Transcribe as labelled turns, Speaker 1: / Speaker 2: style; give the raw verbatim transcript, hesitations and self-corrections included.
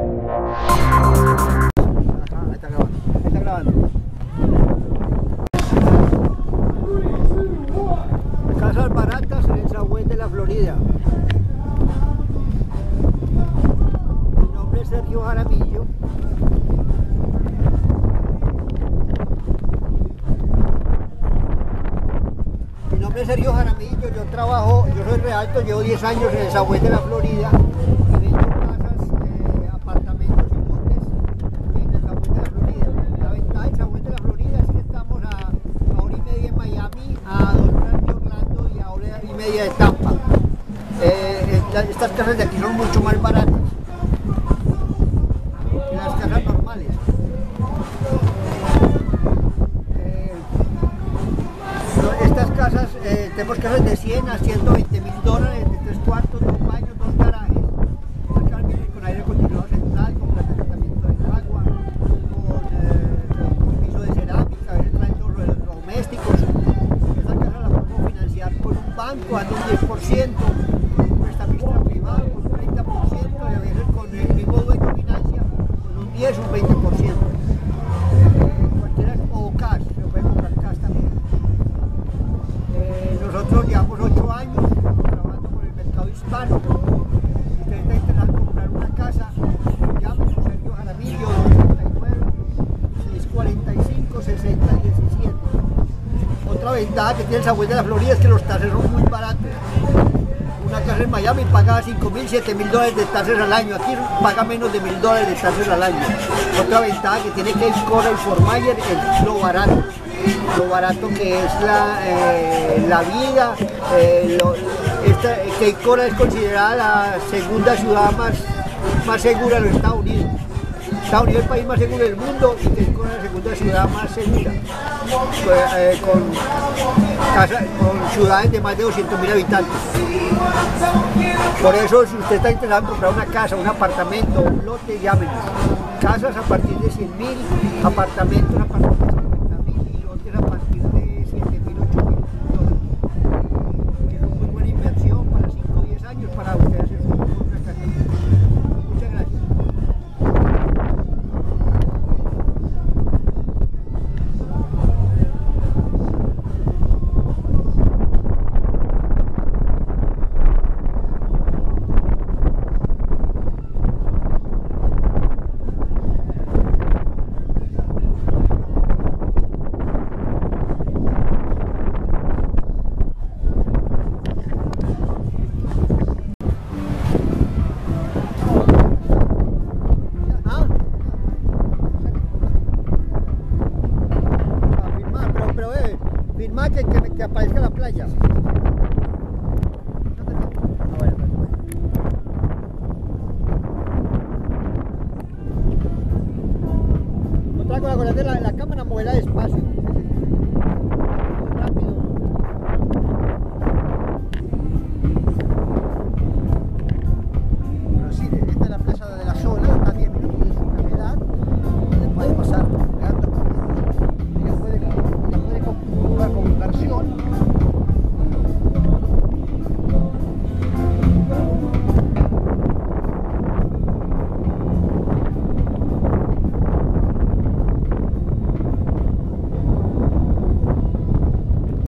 Speaker 1: está grabando, está grabando. Casas baratas en el Sagüez de la Florida. Mi nombre es Sergio Jaramillo. Mi nombre es Sergio Jaramillo, yo trabajo, yo soy realtor, llevo diez años en el Sagüez de la Florida y vendo casas, eh, apartamentos y lotes en el Sagüez de la Florida. La ventaja del Sagüez de la Florida es que estamos a, a hora y media en Miami, a dos horas de Orlando y a hora y media de Tampa. Eh, estas casas de aquí son mucho más baratas que las casas normales. Estas casas, eh, tenemos casas de cien a ciento veinte mil dólares, de tres cuartos, dos baños, dos garajes. Estas casas vienen con aire acondicionado central, con plan de tratamiento de agua, con eh, piso de cerámica, a veces traen los electrodomésticos. Estas casas las podemos financiar con un banco, dando un diez por ciento, con un prestamista privado, con un treinta por ciento, y a veces con el mismo dueño financia, con un diez o un veinte por ciento. Eh, cualquiera, o cash, se puede comprar cash también. Nosotros llevamos ocho años trabajando por el mercado hispano. Si usted está interesado en comprar una casa, llámenos a Sergio Jaramillo, treinta y nueve, seiscientos cuarenta y cinco, sesenta diecisiete. Otra ventaja que tiene el Sagüez de la Florida es que los taxes son muy baratos. Una casa en Miami paga cinco mil, siete mil dólares de taxes al año. Aquí paga menos de mil dólares de taxes al año. Otra ventaja que tiene que el Cora y Fort Myers es lo barato. Lo barato que es la, eh, la vida. Eh, lo, esta, Cape Coral es considerada la segunda ciudad más, más segura de los Estados Unidos. Estados Unidos es el país más seguro del mundo y Cape Coral es la segunda ciudad más segura, pues, eh, con, casa, con ciudades de más de doscientos mil habitantes. Por eso, si usted está interesado en comprar una casa, un apartamento, un lote, llámenos. Casas a partir de cien mil, apartamentos a partir de cincuenta mil y lotes a partir de siete mil, ocho mil dólares. Es una muy buena inversión para cinco o diez años para usted hacer su propia casa. Muchas gracias. Firma que, que, que aparezca la playa. Otra cosa, acuérdate la, la cámara.